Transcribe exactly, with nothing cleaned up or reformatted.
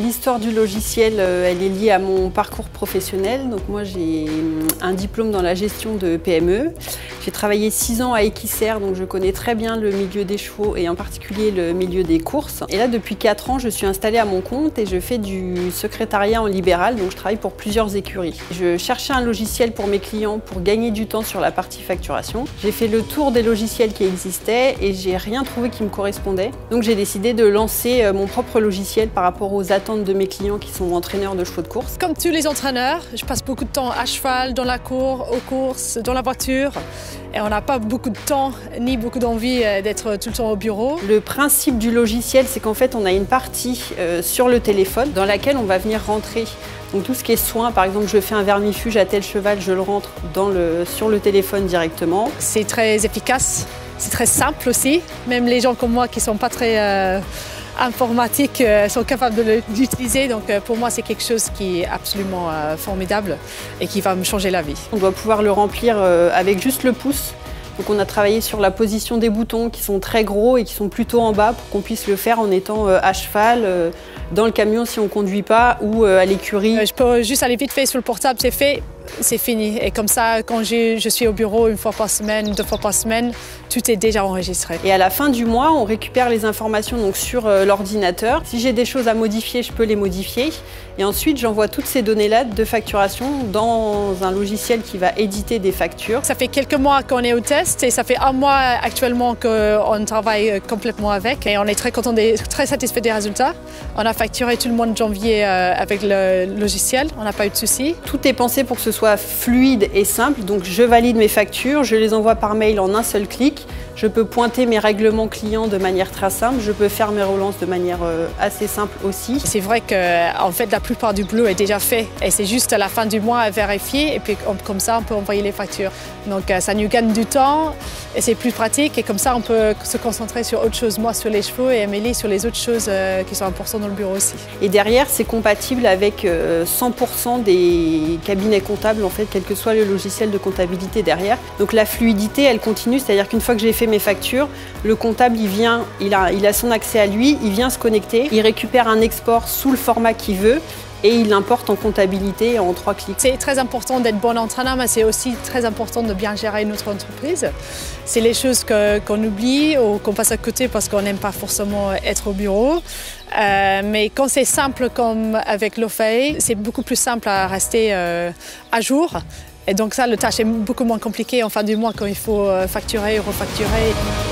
L'histoire du logiciel, elle est liée à mon parcours professionnel. Donc moi, j'ai un diplôme dans la gestion de P M E. J'ai travaillé six ans à Equisser, donc je connais très bien le milieu des chevaux et en particulier le milieu des courses. Et là, depuis quatre ans, je suis installée à mon compte et je fais du secrétariat en libéral, donc je travaille pour plusieurs écuries. Je cherchais un logiciel pour mes clients pour gagner du temps sur la partie facturation. J'ai fait le tour des logiciels qui existaient et j'ai rien trouvé qui me correspondait. Donc j'ai décidé de lancer mon propre logiciel par rapport aux attentes de mes clients qui sont entraîneurs de chevaux de course. Comme tous les entraîneurs, je passe beaucoup de temps à cheval, dans la cour, aux courses, dans la voiture. Et on n'a pas beaucoup de temps ni beaucoup d'envie d'être tout le temps au bureau. Le principe du logiciel, c'est qu'en fait, on a une partie euh, sur le téléphone dans laquelle on va venir rentrer. Donc tout ce qui est soin, par exemple, je fais un vermifuge à tel cheval, je le rentre dans le, sur le téléphone directement. C'est très efficace, c'est très simple aussi. Même les gens comme moi qui ne sont pas très euh, informatiques euh, sont capables de l'utiliser. Donc euh, pour moi, c'est quelque chose qui est absolument euh, formidable et qui va me changer la vie. On doit pouvoir le remplir euh, avec juste le pouce. Donc on a travaillé sur la position des boutons qui sont très gros et qui sont plutôt en bas pour qu'on puisse le faire en étant euh, à cheval, euh, dans le camion si on ne conduit pas ou euh, à l'écurie. Je peux juste aller vite fait sur le portable, c'est fait, c'est fini. Et comme ça, quand je, je suis au bureau une fois par semaine, deux fois par semaine, tout est déjà enregistré. Et à la fin du mois, on récupère les informations donc, sur euh, l'ordinateur. Si j'ai des choses à modifier, je peux les modifier. Et ensuite, j'envoie toutes ces données-là de facturation dans un logiciel qui va éditer des factures. Ça fait quelques mois qu'on est au test et ça fait un mois actuellement qu'on travaille complètement avec. Et on est très content, très satisfait des résultats. On a facturé tout le mois de janvier avec le logiciel, on n'a pas eu de soucis. Tout est pensé pour que ce soit fluide et simple. Donc je valide mes factures, je les envoie par mail en un seul clic. Je peux pointer mes règlements clients de manière très simple. Je peux faire mes relances de manière assez simple aussi. C'est vrai que en fait, la plupart du boulot est déjà fait et c'est juste à la fin du mois à vérifier et puis comme ça, on peut envoyer les factures. Donc ça nous gagne du temps et c'est plus pratique et comme ça, on peut se concentrer sur autre chose. Moi, sur les chevaux et Amélie sur les autres choses qui sont importantes dans le bureau aussi. Et derrière, c'est compatible avec cent pour cent des cabinets comptables, en fait, quel que soit le logiciel de comptabilité derrière. Donc la fluidité, elle continue, c'est-à-dire qu'une fois que j'ai fait mes factures, le comptable, il vient, il a, il a son accès à lui, il vient se connecter, il récupère un export sous le format qu'il veut et il l'importe en comptabilité en trois clics. C'est très important d'être bon entraîneur, mais c'est aussi très important de bien gérer notre entreprise. C'est les choses que, qu'on oublie ou qu'on passe à côté parce qu'on n'aime pas forcément être au bureau. Euh, mais quand c'est simple comme avec l'Ofei, c'est beaucoup plus simple à rester euh, à jour. Et donc ça, le tâche est beaucoup moins compliqué en fin du mois quand il faut facturer et refacturer.